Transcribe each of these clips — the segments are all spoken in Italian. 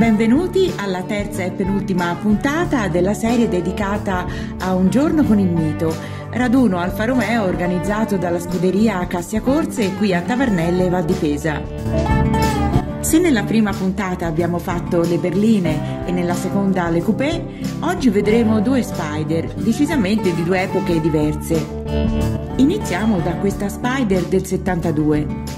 benvenuti alla terza e penultima puntata della serie dedicata a Un giorno con il mito, raduno Alfa Romeo organizzato dalla scuderia Cassia Corse qui a Tavernelle Val di Pesa. Se nella prima puntata abbiamo fatto le berline e nella seconda le coupé, oggi vedremo due Spider, decisamente di due epoche diverse. Iniziamo da questa Spider del 72.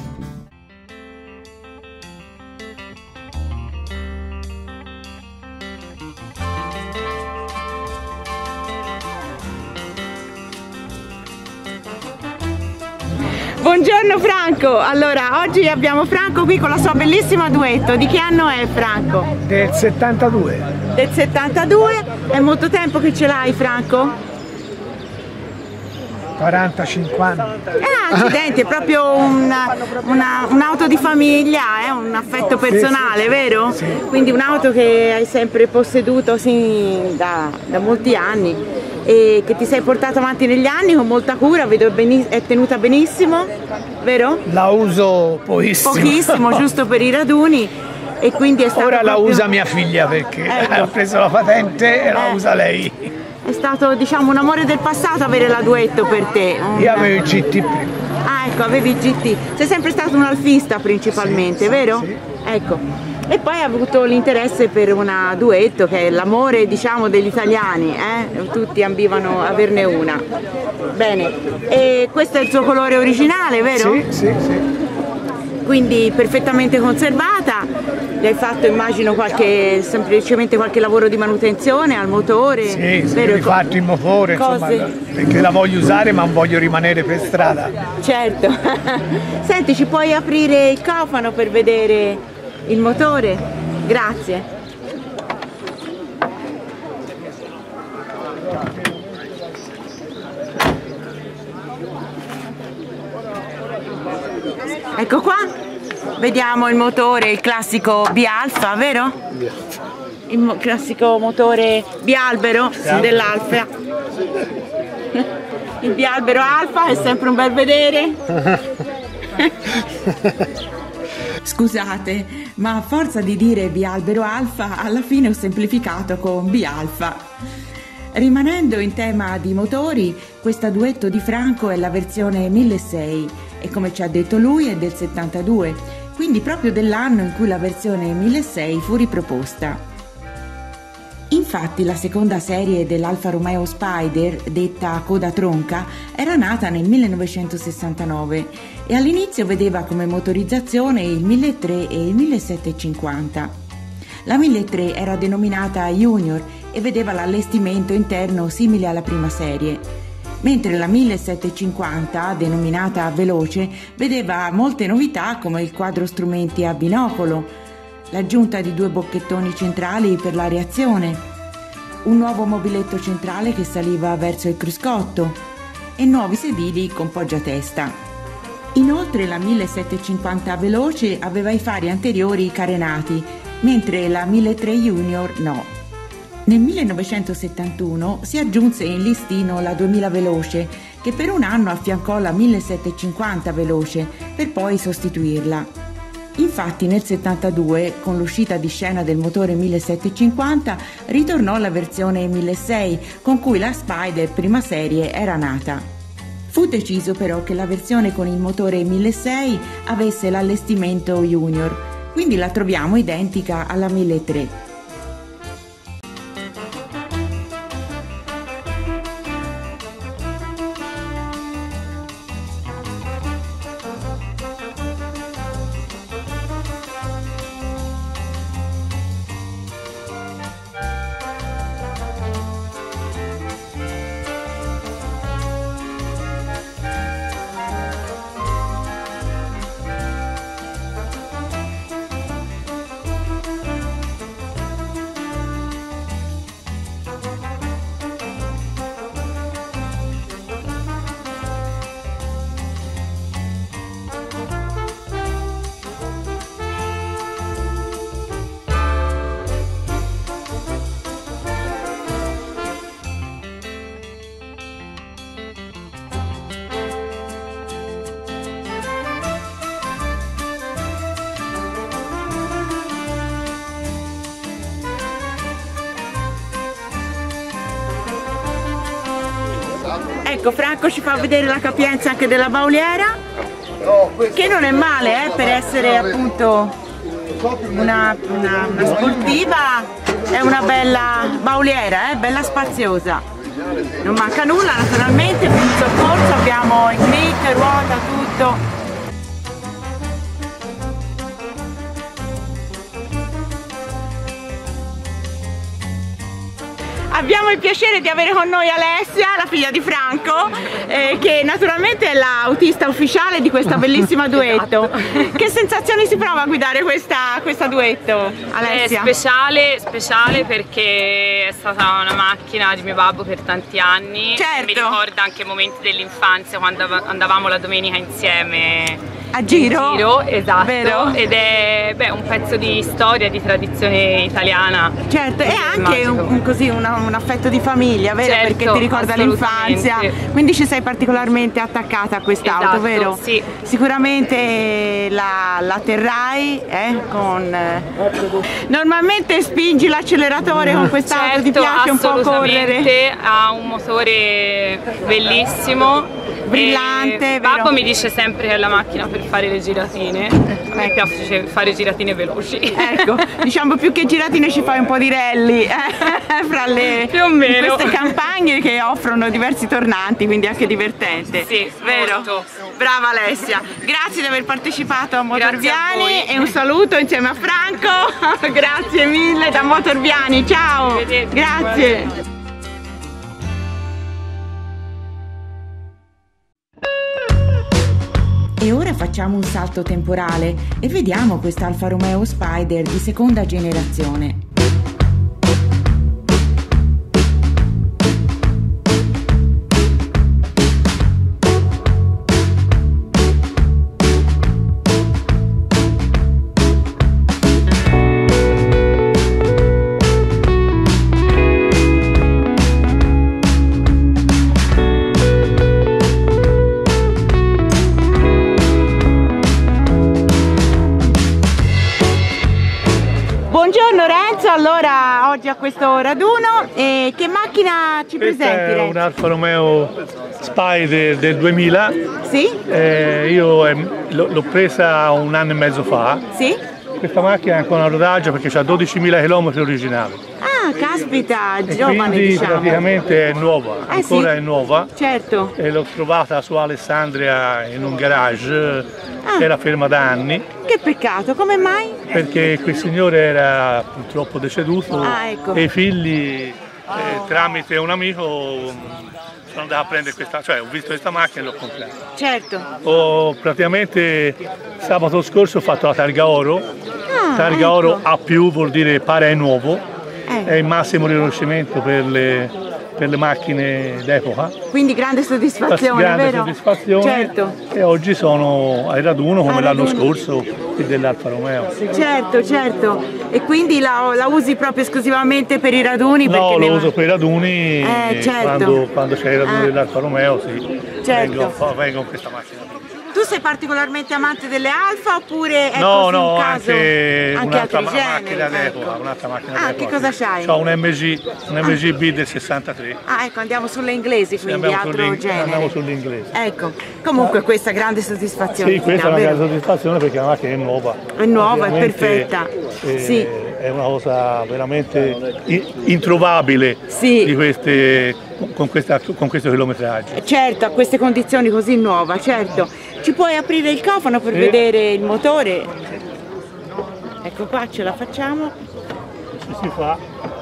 Buongiorno Franco, allora oggi abbiamo Franco qui con la sua bellissima duetto. Di che anno è Franco? Del 72. Del 72? È molto tempo che ce l'hai Franco? 40-50. Accidenti, è proprio un'auto di famiglia, un affetto personale, sì, vero? Sì. Quindi un'auto che hai sempre posseduto da molti anni e che ti sei portato avanti negli anni con molta cura, vedo è tenuta benissimo, vero? La uso pochissimo. Pochissimo, giusto per i raduni. E quindi è stato ora proprio... la usa mia figlia perché ha preso la patente e la usa lei. È stato, diciamo, un amore del passato avere la duetto per te. Io avevo il GT prima. Ah, ecco, avevi il GT. Sei sempre stato un alfista principalmente, sì, vero? Sì. Ecco. E poi hai avuto l'interesse per una duetto che è l'amore, diciamo, degli italiani, tutti ambivano averne una. Bene, e questo è il suo colore originale, vero? Sì. Quindi perfettamente conservata. Gli hai fatto, immagino, semplicemente qualche lavoro di manutenzione al motore? Sì, ho rifatto il motore, insomma, perché la voglio usare ma non voglio rimanere per strada. Certo. Senti, ci puoi aprire il cofano per vedere il motore? Grazie. Ecco qua, vediamo il motore, il classico bialfa, vero? Il classico motore bialbero dell'Alfa. Il bialbero Alfa è sempre un bel vedere. Scusate, ma a forza di dire bialbero Alfa, alla fine ho semplificato con bialfa. Rimanendo in tema di motori, questa duetto di Franco è la versione 1600 e come ci ha detto lui è del 72, quindi proprio dell'anno in cui la versione 1600 fu riproposta. Infatti la seconda serie dell'Alfa Romeo Spider, detta coda tronca, era nata nel 1969 e all'inizio vedeva come motorizzazione il 1300 e il 1750. La 1300 era denominata Junior e vedeva l'allestimento interno simile alla prima serie, mentre la 1750, denominata Veloce, vedeva molte novità come il quadro strumenti a binocolo, l'aggiunta di due bocchettoni centrali per la reazione, un nuovo mobiletto centrale che saliva verso il cruscotto e nuovi sedili con poggiatesta. Inoltre la 1750 Veloce aveva i fari anteriori carenati, mentre la 1300 Junior no. Nel 1971 si aggiunse in listino la 2000 Veloce, che per un anno affiancò la 1750 Veloce per poi sostituirla. Infatti nel 72, con l'uscita di scena del motore 1750, ritornò la versione 1600 con cui la Spider prima serie era nata. Fu deciso però che la versione con il motore 1600 avesse l'allestimento Junior, quindi la troviamo identica alla 1300. Ecco, Franco ci fa vedere la capienza anche della bauliera, che non è male per essere appunto una sportiva, è una bella bauliera, bella spaziosa. Non manca nulla naturalmente, per il soccorso abbiamo il click, ruota, tutto. Abbiamo il piacere di avere con noi Alessia, la figlia di Franco, che naturalmente è l'autista ufficiale di questa bellissima duetto. Che sensazioni si prova a guidare questa duetto, Alessia? È speciale perché è stata una macchina di mio babbo per tanti anni. Certo. Mi ricorda anche momenti dell'infanzia quando andavamo la domenica insieme. A giro? Esatto. Vero? Ed è un pezzo di storia, di tradizione italiana. Certo, e anche un affetto di famiglia, vero? Certo, perché ti ricorda l'infanzia, quindi ci sei particolarmente attaccata a quest'auto, esatto, vero? Sì. Sicuramente la terrai con... Normalmente spingi l'acceleratore con quest'auto, certo, ti piace un po' correre? Ha un motore bellissimo, brillante, vero? Babbo mi dice sempre che è la macchina per fare le giratine, a me piace fare giratine veloci. Ecco, diciamo più che giratine ci fai un po' di rally fra le più o meno. Queste campagne che offrono diversi tornanti, quindi anche divertente. Sì, vero? Molto. Brava Alessia, grazie di aver partecipato a Motorviani e un saluto insieme a Franco. Grazie mille da Motorviani, ciao. Grazie. E ora facciamo un salto temporale e vediamo questa Alfa Romeo Spider di seconda generazione. Buongiorno Renzo, allora oggi a questo raduno che macchina ci presenti? È un Alfa Romeo Spider del 2000. Sì? Io l'ho presa un anno e mezzo fa. Sì? Questa macchina è ancora in rodaggio perché ha 12.000 km originali. Ah, caspita, e giovane quindi diciamo. Praticamente è nuova, ancora sì? È nuova. Certo. E l'ho trovata su Alessandria in un garage, era ferma da anni. Che peccato, come mai? Perché quel signore era purtroppo deceduto ecco. E i figli tramite un amico sono andato a prendere questa, cioè ho visto questa macchina e l'ho comprata. Certo. Praticamente sabato scorso ho fatto la targa oro. Targa ecco. oro A+, vuol dire pare è nuovo, è il massimo riconoscimento per le macchine d'epoca. Quindi grande soddisfazione, grande vero? soddisfazione. Certo. E oggi sono ai raduno come l'anno scorso dell'Alfa Romeo. Certo, certo. E quindi la usi proprio esclusivamente per i raduni? No, lo uso per i raduni, certo. quando c'è i raduni dell'Alfa Romeo, sì, certo. vengo con questa macchina. Tu sei particolarmente amante delle Alfa oppure è no, così no, un caso? anche un'altra altri macchina generi? d'epoca, un'altra macchina d'epoca. Che cosa c'hai? Ho un MG B del 63. Ecco, andiamo sulle inglesi, quindi altro genere. Andiamo sull'inglese. Ecco, comunque questa grande soddisfazione. Sì, questa è una grande soddisfazione perché la macchina è nuova. È nuova, è perfetta. Sì. È una cosa veramente introvabile sì. con questo chilometraggio. Certo, a queste condizioni così nuova, certo. Ci puoi aprire il cofano per vedere il motore? Ecco qua, ce la facciamo. Si fa.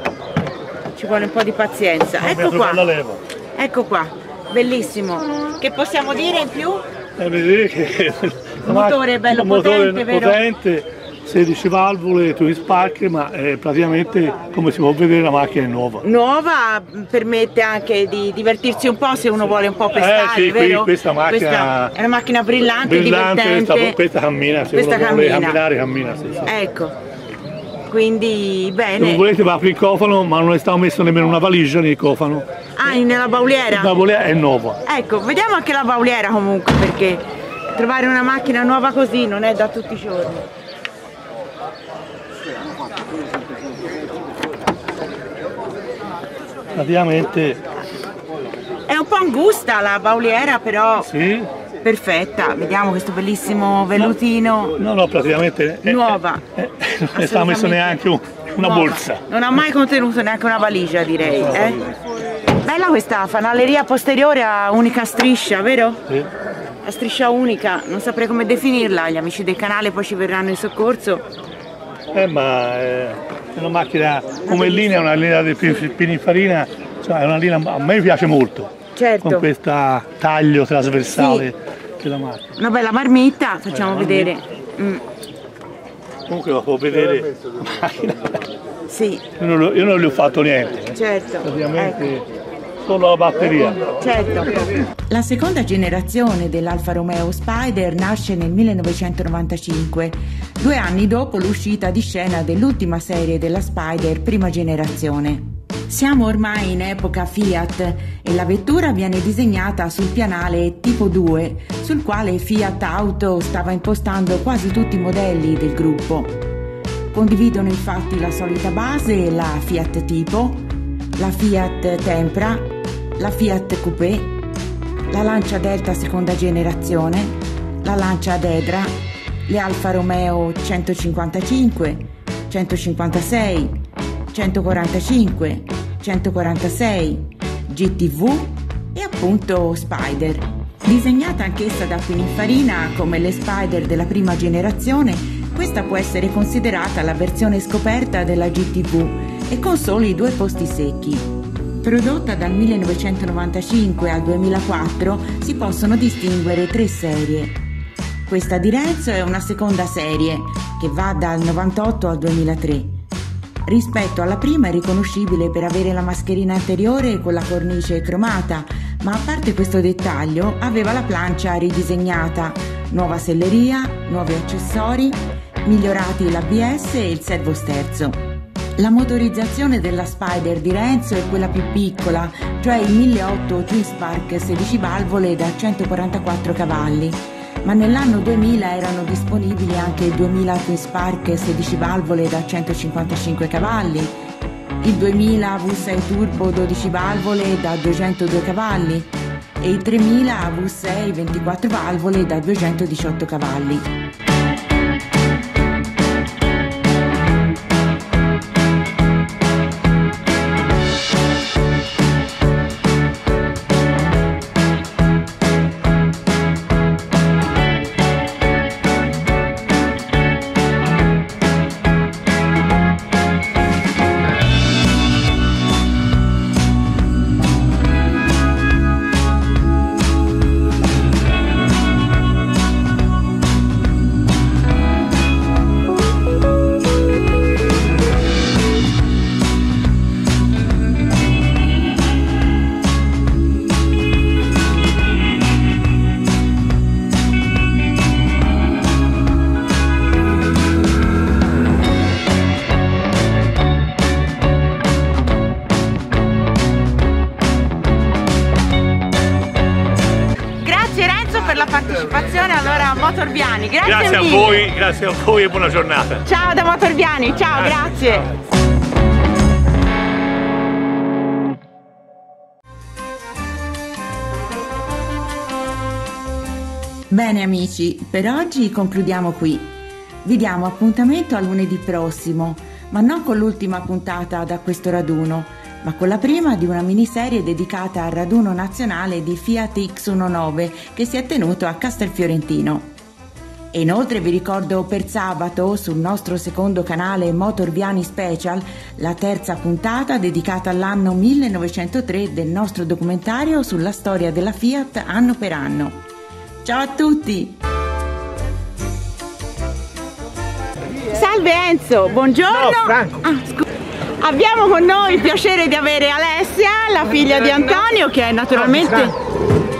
Ci vuole un po' di pazienza. Ecco qua. Ecco qua, bellissimo. Che possiamo dire in più? Vedete che il motore è bello potente, vero? 16 valvole, twin spark, ma praticamente come si può vedere la macchina è nuova. Nuova, permette anche di divertirsi un po' se uno vuole un po' pestare, sì, vero? Questa macchina è una macchina brillante, divertente. Questa cammina, se uno vuole camminare cammina. Sì. Ecco, quindi bene. Se non volete va apri il cofano, ma non è stato messo nemmeno una valigia nel cofano. Nella bauliera? La bauliera è nuova. Ecco, vediamo anche la bauliera comunque, perché trovare una macchina nuova così non è da tutti i giorni. Praticamente è un po' angusta la bauliera, però Sì. perfetta. Vediamo questo bellissimo vellutino. No, praticamente Nuova. non ne sta messo neanche una borsa. Non ha mai contenuto neanche una valigia, direi. Bella questa fanaleria posteriore a unica striscia, vero? Sì. La striscia unica, non saprei come definirla, gli amici del canale poi ci verranno in soccorso. Ma è una macchina come linea, è una linea di Pininfarina, cioè è una linea, a me piace molto. Certo. Con questo taglio trasversale della macchina. Una bella marmitta, facciamo vedere. Comunque la può vedere la macchina. Sì. Io non le ho fatto niente. Certo. Praticamente solo la batteria. Certo. La seconda generazione dell'Alfa Romeo Spider nasce nel 1995, 2 anni dopo l'uscita di scena dell'ultima serie della Spider prima generazione. Siamo ormai in epoca Fiat e la vettura viene disegnata sul pianale Tipo 2, sul quale Fiat Auto stava impostando quasi tutti i modelli del gruppo. Condividono infatti la solita base la Fiat Tipo, la Fiat Tempra, la Fiat Coupé, la Lancia Delta seconda generazione, la Lancia Dedra, le Alfa Romeo 155, 156, 145, 146, GTV e appunto Spider. Disegnata anch'essa da Pininfarina come le Spider della prima generazione, questa può essere considerata la versione scoperta della GTV e con soli 2 posti secchi. Prodotta dal 1995 al 2004 si possono distinguere 3 serie. Questa di Renzo è una seconda serie che va dal 98 al 2003. Rispetto alla prima è riconoscibile per avere la mascherina anteriore con la cornice cromata, ma a parte questo dettaglio aveva la plancia ridisegnata, nuova selleria, nuovi accessori, migliorati l'ABS e il servosterzo. La motorizzazione della Spider di Renzo è quella più piccola, cioè il 1008 Twin Spark 16 valvole da 144 cavalli, ma nell'anno 2000 erano disponibili anche il 2000 Twin Spark 16 valvole da 155 cavalli, il 2000 V6 Turbo 12 valvole da 202 cavalli e il 3000 V6 24 valvole da 218 cavalli. Partecipazione allora a Motorviani, grazie mille. Grazie a voi e buona giornata. Ciao da Motorviani, ciao, grazie. Bene amici, per oggi concludiamo qui. Vi diamo appuntamento a lunedì prossimo, ma non con l'ultima puntata da questo raduno, ma con la prima di una miniserie dedicata al raduno nazionale di Fiat X19 che si è tenuto a Castelfiorentino. E inoltre vi ricordo per sabato sul nostro secondo canale Motorviani Special la terza puntata dedicata all'anno 1903 del nostro documentario sulla storia della Fiat anno per anno. Ciao a tutti! Salve Enzo, buongiorno! No, Franco! Abbiamo con noi il piacere di avere Alessia, la figlia di Antonio, che è naturalmente